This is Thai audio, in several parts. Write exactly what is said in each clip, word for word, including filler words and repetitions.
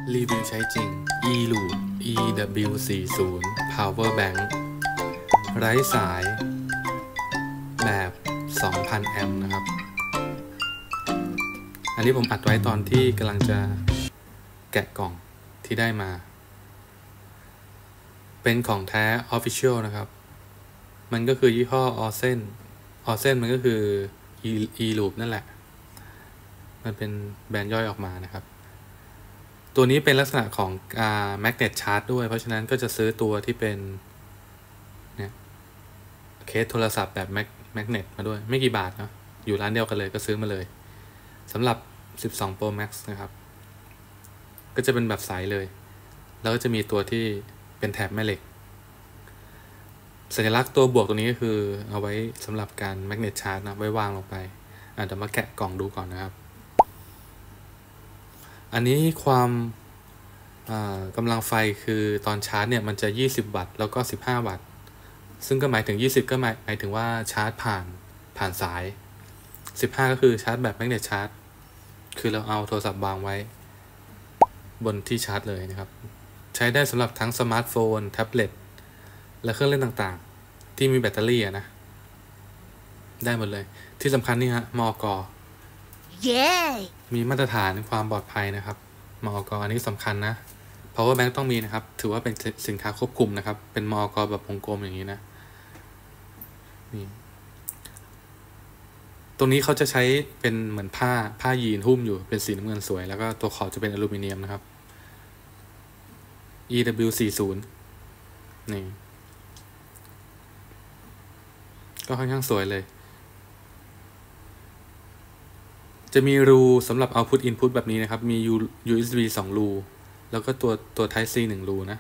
รีวิวใช้จริง eLoop อี ดับเบิลยู สี่สิบ Power Bank ไร้สายแบบ สองพัน แอมป์นะครับอันนี้ผมอัดไว้ตอนที่กำลังจะแกะกล่องที่ได้มาเป็นของแท้ Official นะครับมันก็คือยี่ห้อ Orsen Orsen มันก็คือ eLoop นั่นแหละมันเป็นแบรนด์ย่อยออกมานะครับตัวนี้เป็นลักษณะของอ่า Magnet Charge ด้วยเพราะฉะนั้นก็จะซื้อตัวที่เป็นเนี่ยเคสโทรศัพท์แบบ Magnet มาด้วยไม่กี่บาทเนาะอยู่ร้านเดียวกันเลยก็ซื้อมาเลยสำหรับสิบสอง Pro Max นะครับก็จะเป็นแบบใสเลยแล้วก็จะมีตัวที่เป็นแถบแม่เหล็กสัญลักษณ์ตัวบวกตัวนี้ก็คือเอาไว้สำหรับการ Magnet Charge นะไว้วางลงไปอ่ะเดี๋ยวมาแกะกล่องดูก่อนนะครับอันนี้ความกำลังไฟคือตอนชาร์จเนี่ยมันจะยี่สิบวัตต์แล้วก็สิบห้าวัตต์ซึ่งก็หมายถึงยี่สิบก็หมายหมายถึงว่าชาร์จผ่านผ่านสายสิบห้าก็คือชาร์จแบบแมกเนตชาร์จคือเราเอาโทรศัพท์วางไว้บนที่ชาร์จเลยนะครับใช้ได้สำหรับทั้งสมาร์ทโฟนแท็บเล็ตและเครื่องเล่นต่างๆที่มีแบตเตอรี่นะได้หมดเลยที่สำคัญนี่ฮะมอก Yeah. มีมาตรฐานความปลอดภัยนะครับมอกอันนี้สำคัญนะ Power Bank ต้องมีนะครับถือว่าเป็นสินค้าควบคุมนะครับเป็นมอกแบบวงกลมอย่างนี้นะนี่ตรงนี้เขาจะใช้เป็นเหมือนผ้าผ้ายีนหุ้มอยู่เป็นสีน้ำเงินสวยแล้วก็ตัวขอบจะเป็นอลูมิเนียมนะครับ อี ดับเบิลยู สี่สิบ นี่ก็ค่อนข้างสวยเลยจะมีรูสำหรับ Output Input แบบนี้นะครับมี ยู เอส บี สองรูแล้วก็ตัวตัว Type C หนึ่งรูนะ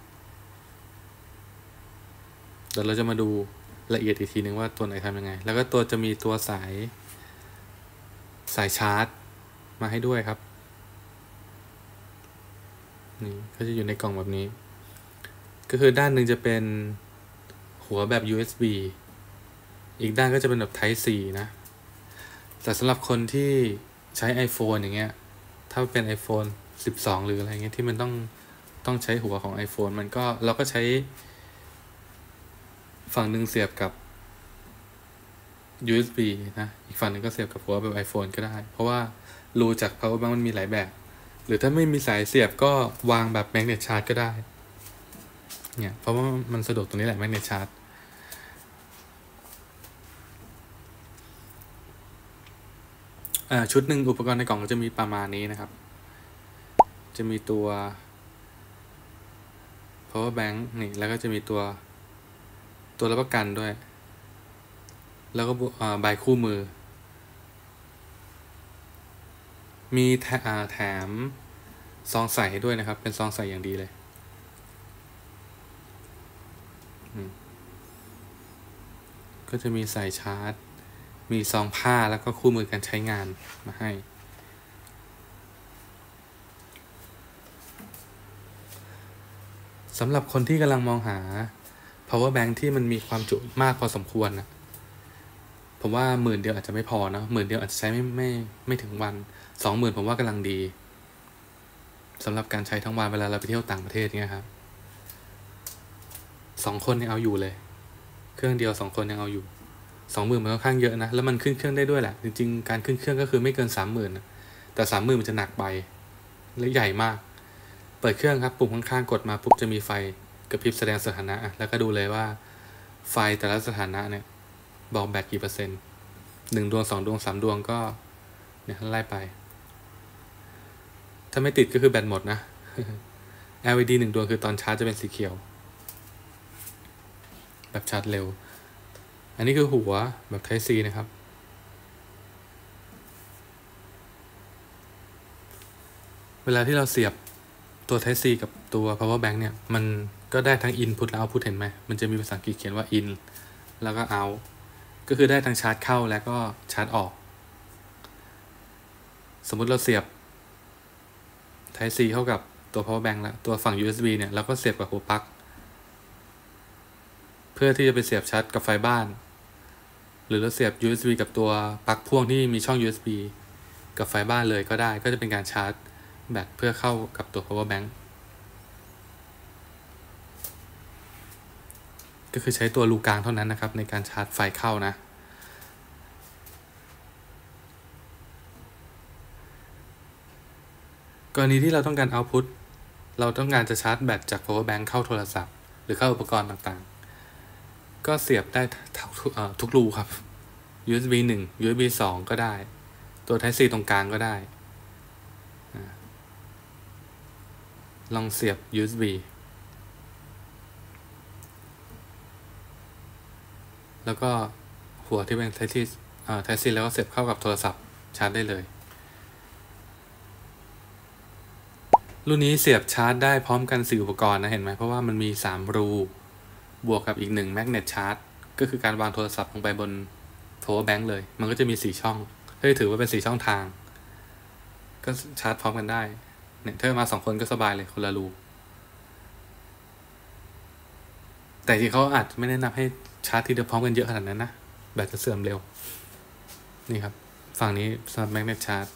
เดี๋ยวเราจะมาดูละเอียดอีกทีนึงว่าตัวไหนทำยังไงแล้วก็ตัวจะมีตัวสายสายชาร์จมาให้ด้วยครับนี่ก็จะอยู่ในกล่องแบบนี้ก็คือด้านหนึ่งจะเป็นหัวแบบ ยู เอส บี อีกด้านก็จะเป็นแบบ Type C นะแต่สำหรับคนที่ใช้ iPhone อย่างเงี้ยถ้าเป็น iPhone สิบสองหรืออะไรเงี้ยที่มันต้องต้องใช้หัวของ iPhone มันก็เราก็ใช้ฝั่งหนึ่งเสียบกับ ยู เอส บี นะอีกฝั่งหนึ่งก็เสียบกับหัวแบบ iPhone ก็ได้เพราะว่ารูจาก Power Bank มันมีหลายแบบหรือถ้าไม่มีสายเสียบก็วางแบบ Magnet Charge ก็ได้เนี่ยเพราะว่ามันสะดวกตรงนี้แหละ Magnet Chargeชุดหนึ่งอุปกรณ์ในกล่องก็จะมีประมาณนี้นะครับจะมีตัว power bank นี่แล้วก็จะมีตัวตัวรับประกันด้วยแล้วก็ใบคู่มือมีแถมซองใส่ให้ด้วยนะครับเป็นซองใส่อย่างดีเลยก็จะมีใส่ชาร์จมีซองผ้าแล้วก็คู่มือการใช้งานมาให้สำหรับคนที่กำลังมองหา power bank ที่มันมีความจุมากพอสมควรนะผมว่าหมื่นเดียวอาจจะไม่พอนะหมื่นเดียวอาจจะใช้ไม่ไม่ไม่ถึงวันสองหมื่นผมว่ากำลังดีสำหรับการใช้ทั้งวันเวลาเราไปเที่ยวต่างประเทศเงี้ยครับสองคนยังเอาอยู่เลยเครื่องเดียวสองคนยังเอาอยู่สองหมื่นมันค่อนข้างเยอะนะแล้วมันขึ้นเครื่องได้ด้วยแหละจริงๆการขึ้นเครื่องก็คือไม่เกินสามหมื่นแต่สามหมื่นมันจะหนักไปและใหญ่มากเปิดเครื่องครับปุ่มข้างๆกดมาปุ๊บจะมีไฟกระพริบแสดงสถานะแล้วก็ดูเลยว่าไฟแต่ละสถานะเนี่ยบอกแบตกี่เปอร์เซ็นต์หนึ่งดวงสองดวงสามดวงก็เนี่ยไล่ไปถ้าไม่ติดก็คือแบตหมดนะ แอล อี ดี หนึ่งดวงคือตอนชาร์จจะเป็นสีเขียวแบบชาร์จเร็วอันนี้คือหัวแบบ Type C นะครับเวลาที่เราเสียบตัว Type C กับตัว Power Bank เนี่ยมันก็ได้ทั้ง Input และ Output เห็นไหมมันจะมีภาษาอังกฤษเขียนว่า In แล้วก็ Out ก็คือได้ทั้งชาร์จเข้าและก็ชาร์จออกสมมุติเราเสียบ Type C เข้ากับตัว Power Bank แล้วตัวฝั่ง ยู เอส บี เนี่ยเราก็เสียบกับหัวปลั๊กเพื่อที่จะไปเสียบชาร์จกับไฟบ้านหรือเราเสียบ ยู เอส บี กับตัวปลั๊กพ่วงที่มีช่อง ยู เอส บี กับไฟบ้านเลยก็ได้ก็จะเป็นการชาร์จแบตเพื่อเข้ากับตัว power bank ก็คือใช้ตัวรูกลางเท่านั้นนะครับในการชาร์จไฟเข้านะกรณีที่เราต้องการ output เราต้องการจะชาร์จแบตจาก power bank เข้าโทรศัพท์หรือเข้าอุปกรณ์ต่างๆก็เสียบได้ทุกรูครับ ยู เอส บี หนึ่ง ยู เอส บี สองก็ได้ตัว Type C ตรงกลางก็ได้ลองเสียบ ยู เอส บี แล้วก็หัวที่เป็น Type C อ่า Type C แล้วก็เสียบเข้ากับโทรศัพท์ชาร์จได้เลยรุ่นนี้เสียบชาร์จได้พร้อมกันสี่อุปกรณ์นะเห็นไหมเพราะว่ามันมีสามรูบวกกับอีกหนึ่งแมกเนตชาร์จก็คือการวางโทรศัพท์ลงไปบน power bank เลยมันก็จะมีสี่ช่องเฮ้ยถือว่าเป็นสี่ช่องทางก็ชาร์จพร้อมกันได้เนี่ยถ้ามาสองคนก็สบายเลยคนละรูแต่ที่เขาอาจไม่แนะนำให้ชาร์จทีเดียวพร้อมกันเยอะขนาดนั้นนะแบตจะเสื่อมเร็วนี่ครับฝั่งนี้สำหรับแมกเนตชาร์จ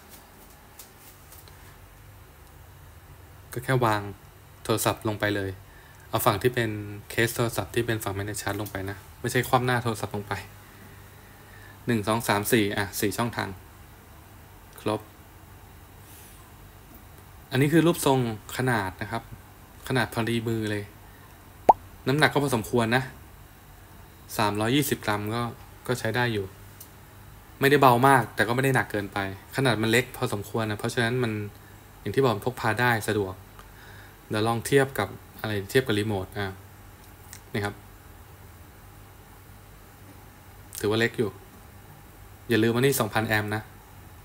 ก็แค่วางโทรศัพท์ลงไปเลยเอาฝั่งที่เป็นเคสโทรศัพท์ที่เป็นฝั่งแมกเนตชาร์จลงไปนะไม่ใช่คว่ำหน้าโทรศัพท์ลงไปหนึ่ง สอง สาม สี่อ่ะสี่ช่องทางครบอันนี้คือรูปทรงขนาดนะครับขนาดพอดีมือเลยน้ำหนักก็พอสมควรนะสามร้อยยี่สิบกรัมก็ก็ใช้ได้อยู่ไม่ได้เบามากแต่ก็ไม่ได้หนักเกินไปขนาดมันเล็กพอสมควรนะเพราะฉะนั้นมันอย่างที่บอกพกพาได้สะดวกเดี๋ยวลองเทียบกับอะไรเทียบกับรีโมทอ่ะนี่ครับถือว่าเล็กอยู่อย่าลืมว่านี่ สองพัน แอมป์นะ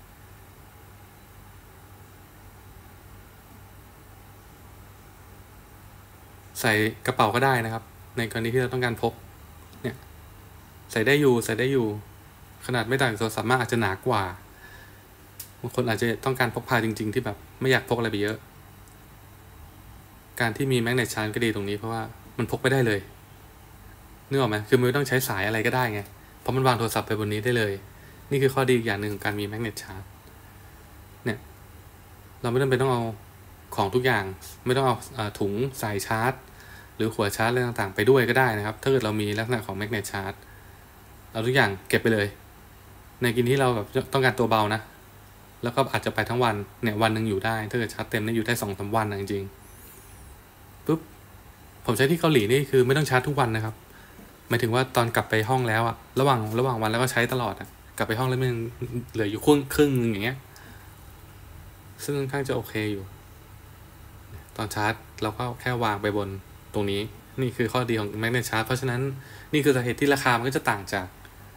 ใส่กระเป๋าก็ได้นะครับในกรณีที่เราต้องการพกเนี่ยใส่ได้อยู่ใส่ได้อยู่ขนาดไม่ต่างจากโทรศัพท์มากอาจจะหนากว่าบางคนอาจจะต้องการพกพาจริงๆที่แบบไม่อยากพกอะไรไปเยอะการที่มีแมกเนตชาร์จก็ดีตรงนี้เพราะว่ามันพกไปได้เลยนึกออกไหมคือไม่ต้องใช้สายอะไรก็ได้ไงเพราะมันวางโทรศัพท์ไปบนนี้ได้เลยนี่คือข้อดีอย่างหนึ่งของการมีแมกเนตชาร์จเนี่ยเราไม่จำเป็นต้องเอาของทุกอย่างไม่ต้องเอาถุงสายชาร์จหรือหัวชาร์จอะไรต่างๆไปด้วยก็ได้นะครับถ้าเกิดเรามีลักษณะของแมกเนตชาร์จเราทุกอย่างเก็บไปเลยในกินที่เราแบบต้องการตัวเบานะแล้วก็อาจจะไปทั้งวันเนี่ยวันหนึ่งอยู่ได้ถ้าเกิดชาร์จเต็มเนี่ยอยู่ได้สองสามวันนะจริงๆปุ๊บผมใช้ที่เกาหลีนี่คือไม่ต้องชาร์จทุกวันนะครับหมายถึงว่าตอนกลับไปห้องแล้วอะระหว่างระหว่างวันแล้วก็ใช้ตลอดอะกลับไปห้องแล้วมันเหลืออยู่ครึ่งครึ่งนึงอย่างเงี้ยซึ่งค่อนข้างจะโอเคอยู่ตอนชาร์จเราก็แค่วางไปบนตรงนี้นี่คือข้อดีของแมกเนตชาร์จเพราะฉะนั้นนี่คือสาเหตุที่ราคามันก็จะต่างจาก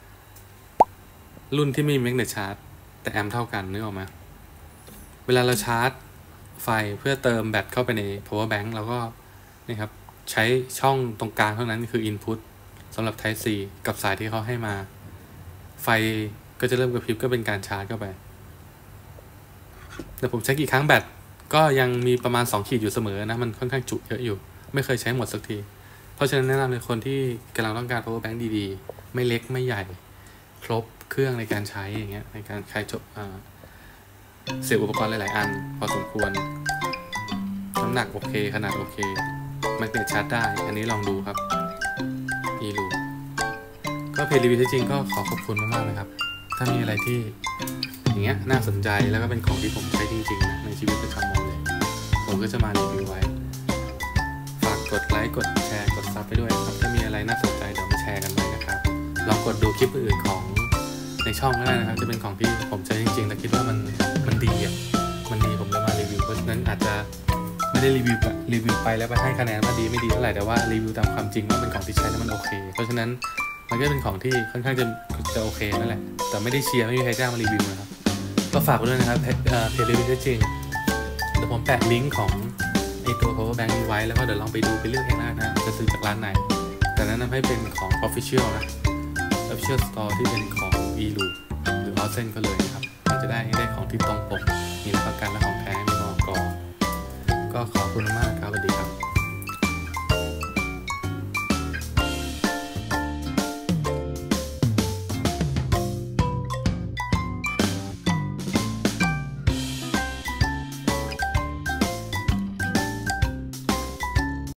รุ่นที่มีแมกเนตชาร์จแต่แอมป์เท่ากันนึกออกไหมเวลาเราชาร์จไฟเพื่อเติมแบตเข้าไปใน power bank เราก็นี่ครับใช้ช่องตรงกลางเท่านั้นคือ input สำหรับ Type C กับสายที่เขาให้มาไฟก็จะเริ่มกระพริบก็เป็นการชาร์จเข้าไปแต่ผมใช้กี่ครั้งแบตก็ยังมีประมาณสองขีดอยู่เสมอนะมันค่อนข้างจุเยอะอยู่ไม่เคยใช้หมดสักทีเพราะฉะนั้นแนะนำเลยคนที่กำลังต้องการ power bank ดีๆไม่เล็กไม่ใหญ่ครบเครื่องในการใช้อย่างเงี้ยในการใช้จบเสียบอุปกรณ์หลายๆอันพอสมควรน้ำหนักโอเคขนาดโอเคแมกเนตชาร์จได้อันนี้ลองดูครับอีลูก็เพจรีวิวจริงก็ขอขอบคุณมากๆเลยครับถ้ามีอะไรที่อย่างเงี้ยน่าสนใจแล้วก็เป็นของที่ผมใช้จริงๆนะในชีวิตประจำวันเลยผมก็จะมารีวิวไว้ฝากกดไลค์กดแชร์กดซับไปด้วยครับถ้ามีอะไรน่าสนใจเดี๋ยวมาแชร์กันไว้นะครับลองกดดูคลิปอื่นของในช่องก็ได้นะครับจะเป็นของที่ผมใช้จริงๆและคิดว่ามันมันดีอ่ะมันดีผมเลยมารีวิวเพราะฉะนั้นอาจจะไม่ได้รีวิวแบบรีวิวไปแล้วไปให้คะแนนว่าดีไม่ดีเท่าไหร่แต่ว่ารีวิวตามความจริงว่าเป็นของที่ใช้แล้วมันโอเคเพราะฉะนั้นมันก็เป็นของที่ค่อนข้างจะจะโอเคนั่นแหละแต่ไม่ได้เชียร์ไม่มีใครจ้างมารีวิวนะครับก็ฝากไว้ด้วยนะครับเพจรีวิวจริงเดี๋ยวผมแปะลิงก์ของไอตัว power bank นี้ไว้แล้วก็เดี๋ยวลองไปดูไปเลือกเองนะนะจะซื้อจากร้านไหนแต่แนะนำให้เป็นของ official นะ official store ที่เป็นของ e-loop หรือ Ozen ก็เลยนะครับมันจะได้ได้ของที่ตรงปกมีรับประกันและของแท้